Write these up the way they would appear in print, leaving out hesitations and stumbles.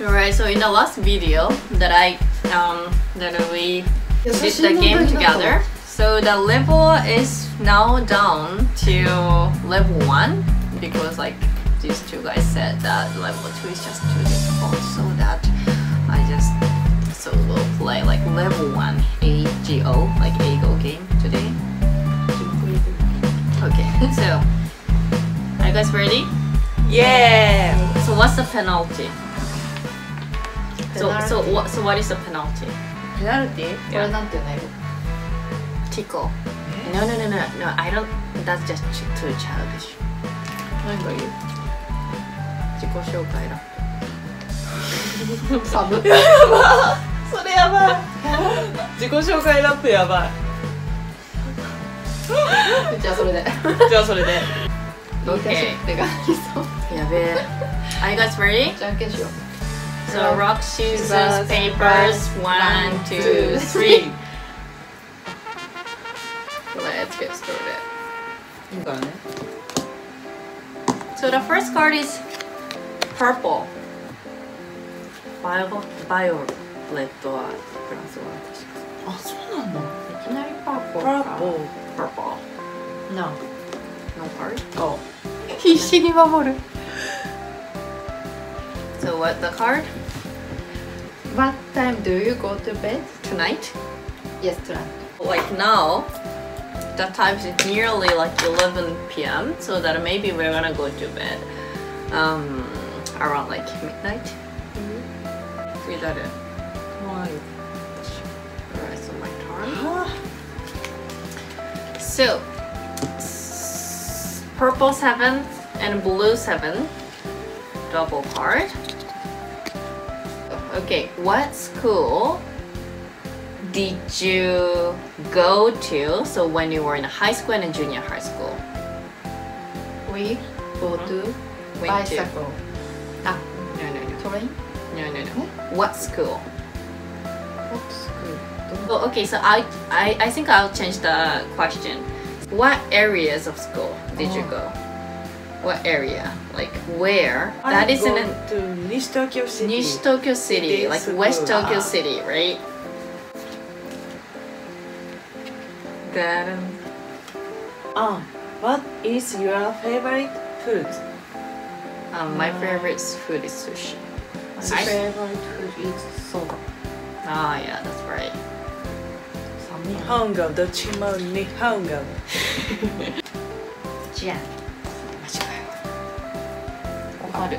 Alright, so in the last video that we did the game together, so the level is now down to level 1 because like these two guys said that level 2 is just too difficult, so that I just will play like level 1 AGO, like AGO game today. Okay, so are you guys ready? Yeah. So what's the penalty? So what is the penalty? Penalty? Yeah. これなんていうの英語 Tickle. No, I don't. That's just too childish. 何が言う自己紹介だ。 サブそれやばい。自己紹介ラップやばい。 じゃあそれでじゃあそれで。 Okay 手がありそうやべえ。Are you guys ready? じゃんけんしよう So rock, scissors, papers. 1, 2, 3. Let's get started. いいからね。 So the first card is purple. Violet はフランス語は確か。 あ、そうなんだ。 いきなり purple か。Purple. No No card? あ、 必死に守る So what the card? What time do you go to bed? Tonight? Yes, tonight Like now, the time is nearly like 11 p.m. So that maybe we're gonna go to bed around like midnight. それだる。 はい。 Alright, so my turn. は So, purple 7 and blue 7. Double card. Okay, what school did you go to? So when you were in high school and junior high school? We go to Went to. bicycle No. train No. What school? What school? Oh, okay, so I think I'll change the question. What areas of school did you go? What area? Like where? That is in Nishi Tokyo City. Nishi Tokyo City, like West Tokyo City, right? That What is your favorite food? my favorite food is sushi. My I- favorite food is soba Ah, yeah, that's right. 寒い日本語どっちも日本語。 じゃんわかる。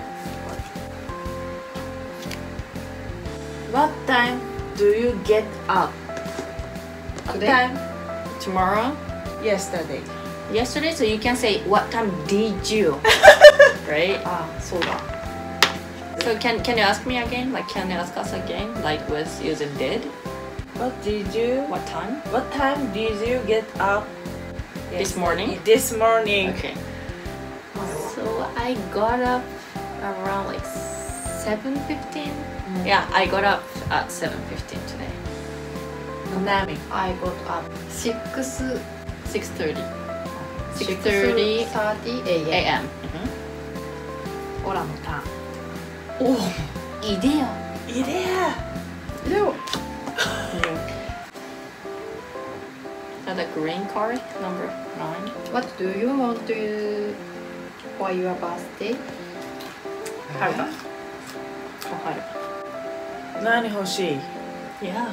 What time do you get up? What Today? time? Tomorrow? Yesterday. Yesterday, so you can say what time did you? Right? あ、そうだ So can you ask me again? Like can you ask us again? Like with using did? What did you? What time? What time did you get up? This morning? This morning. Okay. So I got up around like 7:15. Yeah, I got up at 7:15 today. Nami. I got up 6:30. 6:30 a.m. a.m. オラのターンおいでよ。 いでや。 でも Now the green card, number 9. What do you want to for your birthday? はるか。わかる。 何欲しい？ Yeah.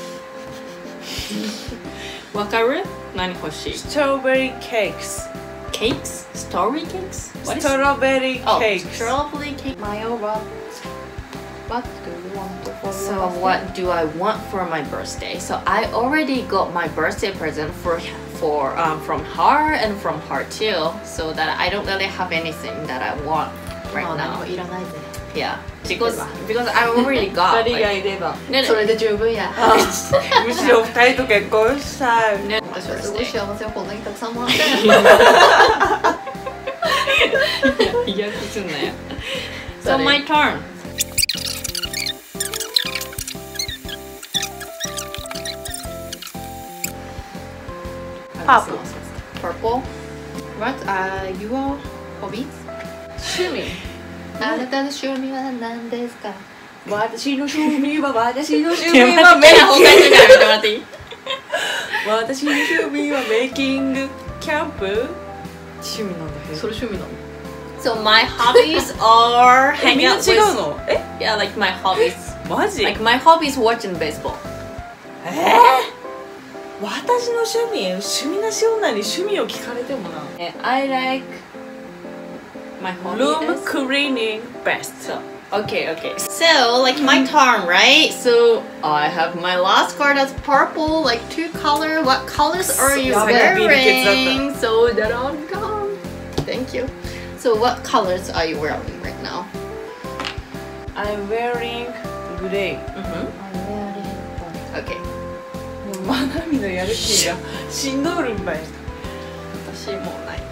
わかる？何欲しい？ Strawberry cakes. Cakes? Strawberry cakes? What is Strawberry Oh, cakes. strawberry cake. My what do you want for So your birthday? what do I want for my birthday? So I already got my birthday present from her and from her too. So that I don't really have anything that I want right まあ何 now. もいらないぜ Yeah, because I already got. 二人が Like, いれば。 no, それで十分やむしろ二人と結婚したい。 no, 私はすごい birthday. 幸せをこんなにたくさんもらって嫌気すんなよ。So my turn. Purple. Purple. What are your hobbies? 趣味。 あなたの趣味は何ですか私の趣味は私の趣いや味は目が崩壊するから見てもらっていい？ 私の趣味はメイキングキャンプ。趣味なんだけど。 それ趣味なの？ So my hobbies are み hang んな out 違 with うの？え？ yeah like my hobbies マジ？ like my hobby is watching baseball 私の趣味なし女に趣味を聞かれてもな。I like my hobby room is cleaning best. so okay so like my turn right so I have my last card that's purple like two color what colors are you やべえビールケツだった。 wearing so that I'm gone thank you so what colors are you wearing right now I'm wearing gray. okay もうマナミのやる気がしんどるんばい。 私もうない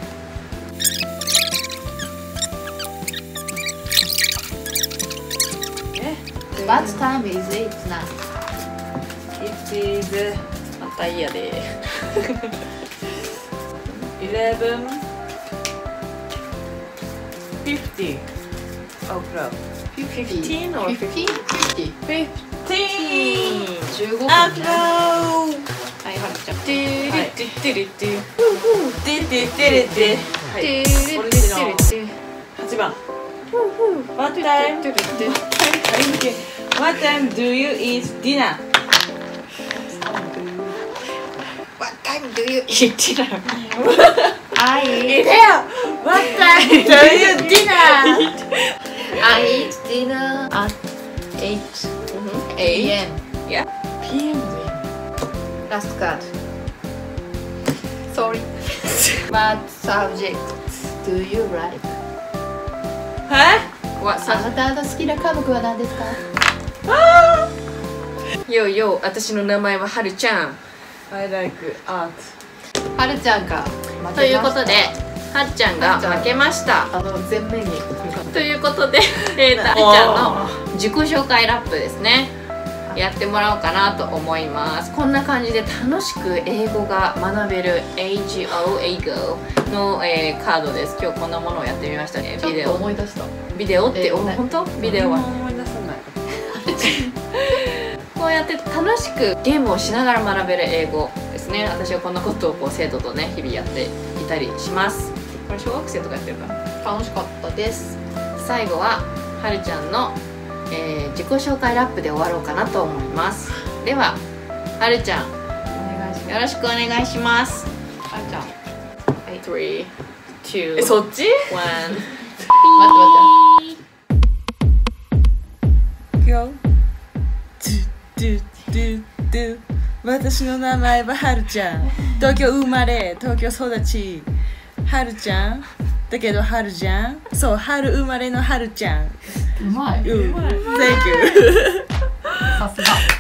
What time is it now? It is また嫌で 11:50 o'clock. 15 or 15? 15 15分ね。 はいはるちゃんはい。てってれってはいこれですの8番 What time do you eat dinner? What time do you eat dinner? I eat What time do you dinner? I eat dinner at 8 8 p.m. Yeah PM で Last card. Sorry. What subject do you like? わあなたの好きな科目は何ですか？ ようよう私の名前ははるちゃん I like art. はるちゃんが負けました。 ということではるちゃんが負けました前面にということではるちゃんの自己紹介ラップですねやってもらおうかなと思いますこんな感じで楽しく英語が学べる AGO 英語の、カードです今日こんなものをやってみましたねちょっと思い出した。 ビデオって本当ビデオは思い出さないこうやって楽しくゲームをしながら学べる英語ですね私はこんなことをこう生徒とね日々やっていたりしますこれ小学生とかやってるかな楽しかったです。 最後ははるちゃんの、自己紹介ラップで終わろうかなと思いますでははるちゃんお願いします。 よろしくお願いしますはるちゃん。 3、2、 そっち 1 待って今日私の名前ははるちゃん東京生まれ東京育ちはるちゃんだけど春じゃんそう春生まれのはるちゃんうまい。 Thank you さすが。